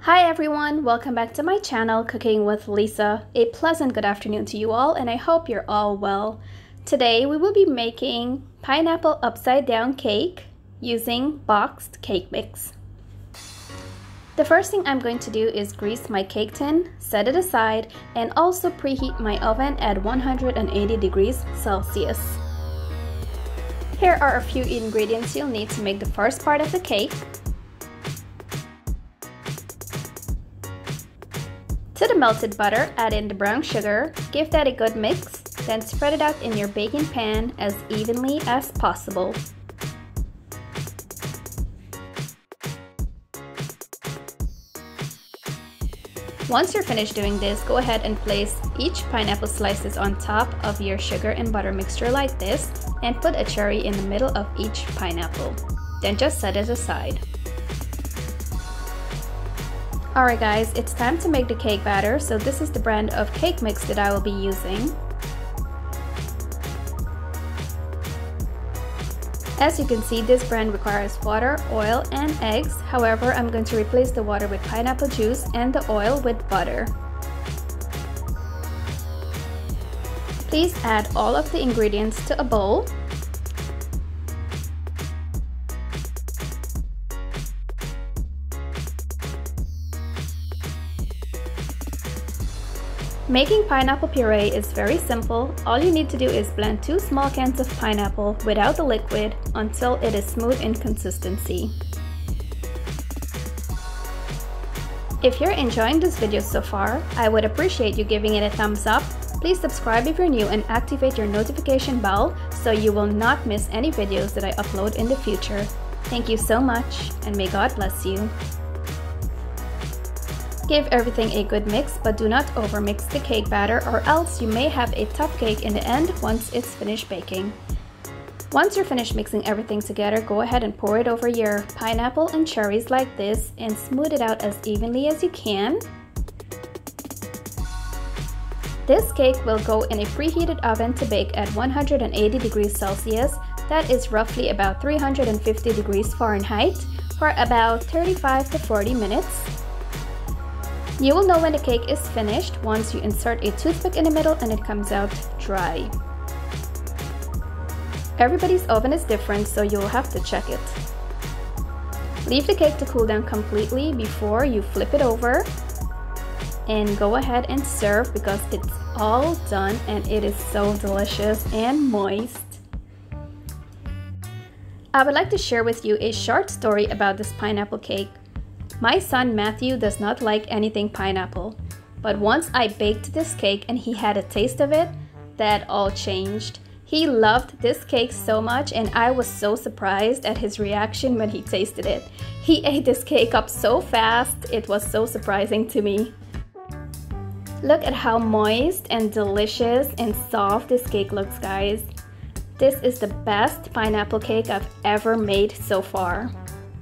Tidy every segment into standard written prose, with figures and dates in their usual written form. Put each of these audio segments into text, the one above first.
Hi everyone, welcome back to my channel Cooking with Lisa. A pleasant good afternoon to you all, and I hope you're all well. Today we will be making pineapple upside down cake using boxed cake mix. The first thing I'm going to do is grease my cake tin, set it aside, and also preheat my oven at 180 degrees Celsius. Here are a few ingredients you'll need to make the first part of the cake. To the melted butter, add in the brown sugar, give that a good mix, then spread it out in your baking pan as evenly as possible. Once you're finished doing this, go ahead and place each pineapple slices on top of your sugar and butter mixture like this, and put a cherry in the middle of each pineapple. Then just set it aside. Alright guys, it's time to make the cake batter, so this is the brand of cake mix that I will be using. As you can see, this brand requires water, oil, and eggs. However, I'm going to replace the water with pineapple juice and the oil with butter. Please add all of the ingredients to a bowl. Making pineapple puree is very simple. All you need to do is blend 2 small cans of pineapple without the liquid until it is smooth in consistency. If you're enjoying this video so far, I would appreciate you giving it a thumbs up. Please subscribe if you're new and activate your notification bell so you will not miss any videos that I upload in the future. Thank you so much, and may God bless you. Give everything a good mix, but do not overmix the cake batter, or else you may have a tough cake in the end once it's finished baking. Once you're finished mixing everything together, go ahead and pour it over your pineapple and cherries like this and smooth it out as evenly as you can. This cake will go in a preheated oven to bake at 180 degrees Celsius, that is roughly about 350 degrees Fahrenheit, for about 35 to 40 minutes. You will know when the cake is finished once you insert a toothpick in the middle and it comes out dry. Everybody's oven is different, so you'll have to check it. Leave the cake to cool down completely before you flip it over. And go ahead and serve because it's all done and it is so delicious and moist. I would like to share with you a short story about this pineapple cake. My son Matthew does not like anything pineapple, but once I baked this cake and he had a taste of it, that all changed. He loved this cake so much, and I was so surprised at his reaction when he tasted it. He ate this cake up so fast, it was so surprising to me. Look at how moist and delicious and soft this cake looks, guys. This is the best pineapple cake I've ever made so far.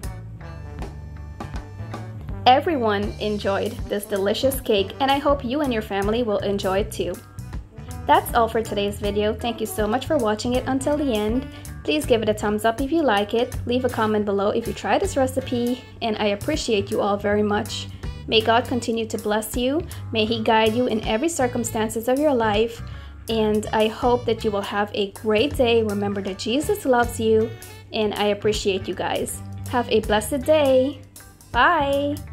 Everyone enjoyed this delicious cake, and I hope you and your family will enjoy it too. That's all for today's video. Thank you so much for watching it until the end. Please give it a thumbs up if you like it. Leave a comment below if you try this recipe, and I appreciate you all very much. May God continue to bless you. May He guide you in every circumstances of your life, and I hope that you will have a great day. Remember that Jesus loves you, and I appreciate you guys. Have a blessed day. Bye!